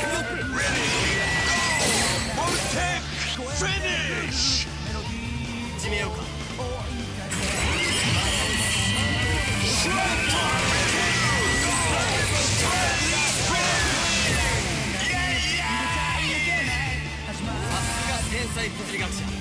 始めようか。さすが天才物理学者。